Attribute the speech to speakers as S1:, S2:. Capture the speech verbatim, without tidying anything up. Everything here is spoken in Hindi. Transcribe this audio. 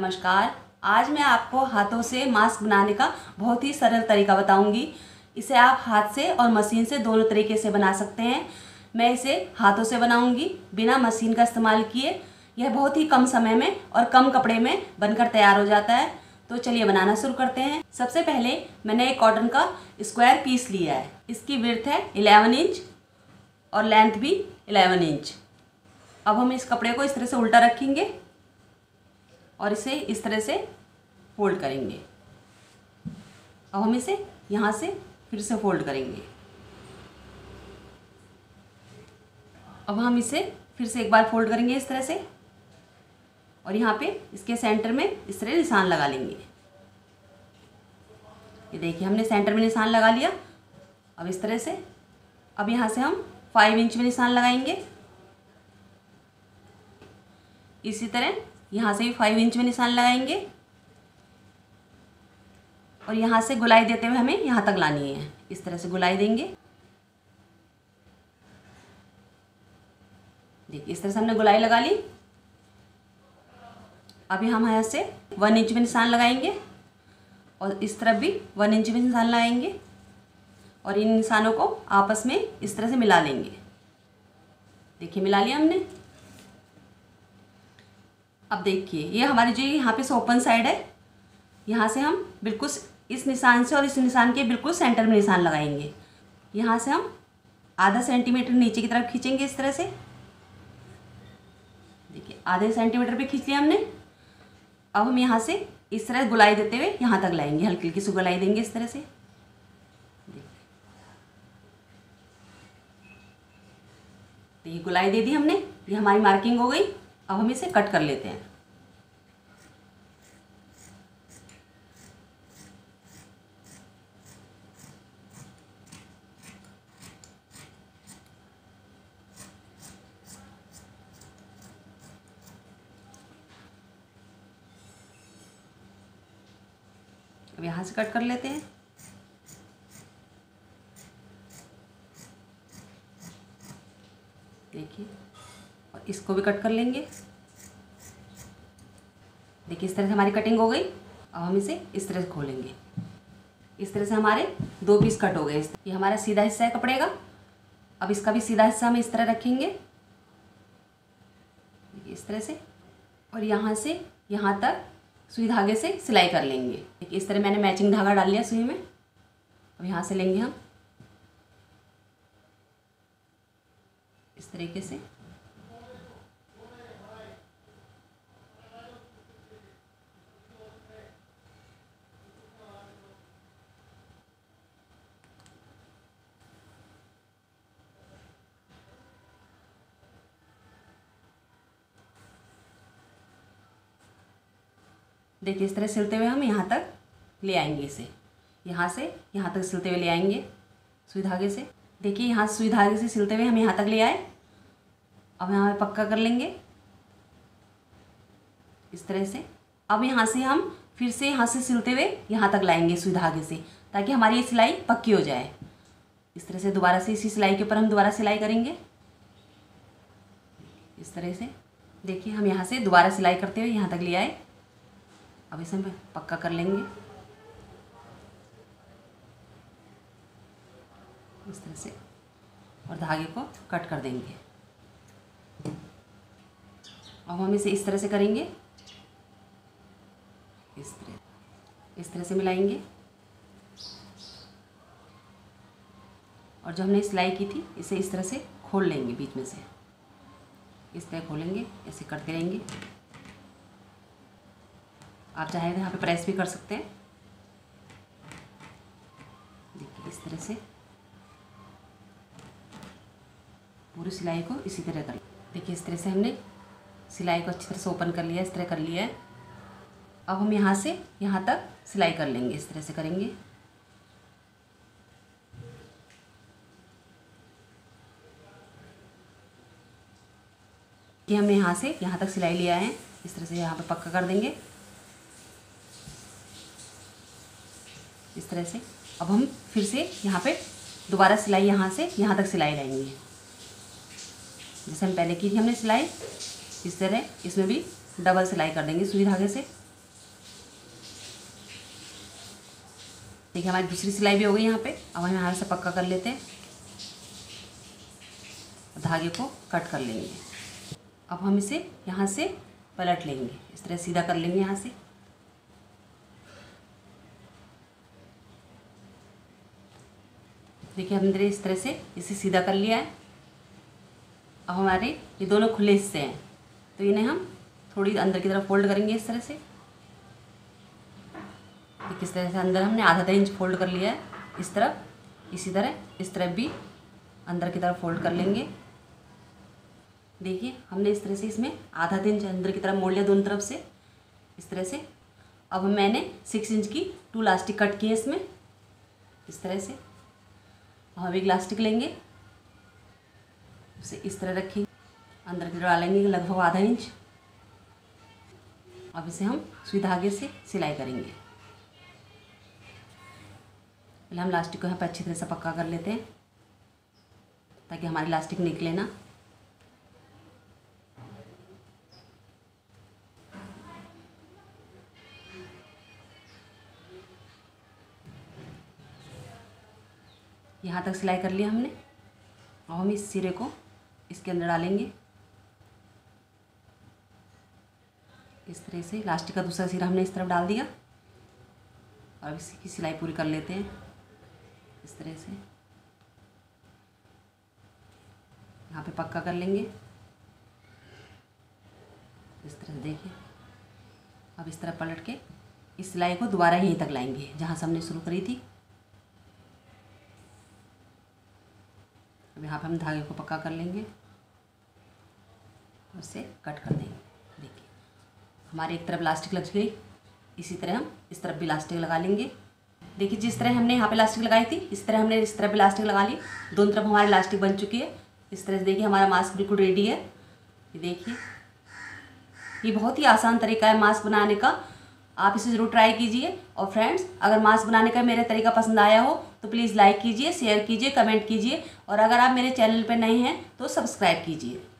S1: नमस्कार। आज मैं आपको हाथों से मास्क बनाने का बहुत ही सरल तरीका बताऊंगी। इसे आप हाथ से और मशीन से दोनों तरीके से बना सकते हैं। मैं इसे हाथों से बनाऊंगी बिना मशीन का इस्तेमाल किए। यह बहुत ही कम समय में और कम कपड़े में बनकर तैयार हो जाता है। तो चलिए बनाना शुरू करते हैं। सबसे पहले मैंने एक कॉटन का स्क्वायर पीस लिया है। इसकी विड्थ है इलेवन इंच और लेंथ भी इलेवन इंच। अब हम इस कपड़े को इस तरह से उल्टा रखेंगे और इसे इस तरह से फोल्ड करेंगे। अब हम इसे यहाँ से फिर से फोल्ड करेंगे। अब हम इसे फिर से एक बार फोल्ड करेंगे इस तरह से और यहाँ पे इसके सेंटर में इस तरह निशान लगा लेंगे। ये देखिए हमने सेंटर में निशान लगा लिया। अब इस तरह से अब यहाँ से हम फाइव इंच में निशान लगाएंगे। इसी तरह यहाँ से भी फाइव इंच में निशान लगाएंगे और यहाँ से गुलाई देते हुए हमें यहाँ तक लानी है। इस तरह से गुलाई देंगे। देखिए इस तरह से हमने गुलाई लगा ली। अभी हम यहाँ से वन इंच में निशान लगाएंगे और इस तरफ भी वन इंच में निशान लगाएंगे और इन निशानों को आपस में इस तरह से मिला लेंगे। देखिए मिला लिया हमने। अब देखिए ये हमारी जो यहाँ पे से ओपन साइड है, यहाँ से हम बिल्कुल इस निशान से और इस निशान के बिल्कुल सेंटर में निशान लगाएंगे। यहाँ से हम आधा सेंटीमीटर नीचे की तरफ खींचेंगे इस तरह से। देखिए आधे सेंटीमीटर पे खींच लिया हमने। अब हम यहाँ से इस तरह गुलाई देते हुए यहाँ तक लाएंगे। हल्की हल्की सी गुलाई देंगे इस तरह से। ये गुलाई दे दी हमने। ये हमारी मार्किंग हो गई। अब हम इसे कट कर लेते हैं। अब यहाँ से कट कर लेते हैं। देखिए और इसको भी कट कर लेंगे। देखिए इस तरह से हमारी कटिंग हो गई। अब हम इसे इस तरह से खोलेंगे। इस तरह से हमारे दो पीस कट हो गए। ये हमारा सीधा हिस्सा है कपड़े का। अब इसका भी सीधा हिस्सा हम इस तरह रखेंगे इस तरह से और यहाँ से यहाँ तक सुई धागे से सिलाई कर लेंगे। देखिए इस तरह मैंने मैचिंग धागा डाल लिया सुई में। अब यहाँ से लेंगे हम इस तरीके से। देखिए इस तरह सिलते हुए हम यहाँ तक ले आएंगे। इसे यहाँ से यहाँ तक सिलते हुए ले आएंगे सुई धागे से। देखिए यहाँ सुई धागे से सिलते हुए हम यहाँ तक ले आए। अब यहाँ पक्का कर लेंगे इस तरह से। अब यहाँ से हम फिर से यहाँ से सिलते हुए यहाँ तक लाएंगे सुई धागे से, ताकि हमारी ये सिलाई पक्की हो जाए। इस तरह से दोबारा से इसी सिलाई के ऊपर हम दोबारा सिलाई करेंगे इस तरह से। देखिए हम यहाँ से दोबारा सिलाई करते हुए यहाँ तक ले आए। अब इसे हम पक्का कर लेंगे इस तरह से और धागे को कट कर देंगे। अब हम इसे इस तरह से करेंगे। इस तरह इस तरह से मिलाएंगे और जो हमने सिलाई की थी इसे इस तरह से खोल लेंगे बीच में से। इस तरह खोलेंगे, ऐसे करते रहेंगे। आप चाहे तो यहाँ पे प्रेस भी कर सकते हैं। देखिए इस तरह से पूरी सिलाई को इसी तरह कर। देखिए इस तरह से हमने सिलाई को अच्छी तरह से ओपन कर लिया, इस तरह कर लिया है। अब हम यहाँ से यहाँ तक सिलाई कर लेंगे। इस तरह से करेंगे। कि हमने यहाँ से यहाँ तक सिलाई लिया है। इस तरह से यहाँ पे पक्का कर देंगे इस तरह से। अब हम फिर से यहाँ पे दोबारा सिलाई यहाँ से यहाँ तक सिलाई लाएंगे। जैसे हम पहले की थी हमने सिलाई, इस तरह इसमें भी डबल सिलाई कर देंगे सुई धागे से। देखिए हमारी दूसरी सिलाई भी हो गई यहाँ पे। अब हम यहाँ से पक्का कर लेते हैं, धागे को कट कर लेंगे। अब हम इसे यहाँ से पलट लेंगे, इस तरह सीधा कर लेंगे यहाँ से। देखिए हमने इस तरह से इसे सीधा कर लिया है। अब हमारे ये दोनों खुले हिस्से हैं, तो इन्हें हम थोड़ी अंदर की तरफ फोल्ड करेंगे इस तरह से। किस तरह से अंदर हमने आधा इंच फोल्ड कर लिया है इस तरफ। इसी तरह इस तरफ भी अंदर की तरफ फोल्ड कर लेंगे। देखिए हमने इस तरह से इसमें आधा इंच अंदर की तरफ मोड़ लिया दोनों तरफ से इस तरह से। अब मैंने सिक्स इंच की टू इलास्टिक कट की है इसमें इस तरह से। हम एक इलास्टिक लेंगे, उसे इस तरह रखेंगे, अंदर की तरफ डालेंगे लगभग आधा इंच। अब इसे हम सुई धागे से सिलाई करेंगे। पहले हम इलास्टिक को यहाँ पर अच्छी तरह से पक्का कर लेते हैं ताकि हमारी इलास्टिक निकले ना। यहाँ तक सिलाई कर लिया हमने। अब हम इस सिरे को इसके अंदर डालेंगे इस तरह से। इलास्टिक का दूसरा सिरा हमने इस तरफ डाल दिया और इसी की सिलाई पूरी कर लेते हैं इस तरह से। यहाँ पे पक्का कर लेंगे इस तरह से। देखिए अब इस तरह पलट के इस सिलाई को दोबारा यहीं तक लाएंगे जहाँ से हमने शुरू करी थी। अब यहाँ पे हम धागे को पक्का कर लेंगे, उसे कट कर देंगे। देखिए हमारी एक तरफ इलास्टिक लग गई, इसी तरह हम इस तरफ भी इलास्टिक लगा लेंगे। देखिए जिस तरह हमने यहाँ पे इलास्टिक लगाई थी इस तरह हमने इस तरफ भी इलास्टिक लगा ली। दोनों तरफ हमारी इलास्टिक बन चुकी है इस तरह से। देखिए हमारा मास्क बिल्कुल रेडी है। ये देखिए ये बहुत ही आसान तरीका है मास्क बनाने का, आप इसे ज़रूर ट्राई कीजिए। और फ्रेंड्स अगर मास्क बनाने का मेरा तरीका पसंद आया हो तो प्लीज़ लाइक कीजिए, शेयर कीजिए, कमेंट कीजिए और अगर आप मेरे चैनल पर नए हैं तो सब्सक्राइब कीजिए।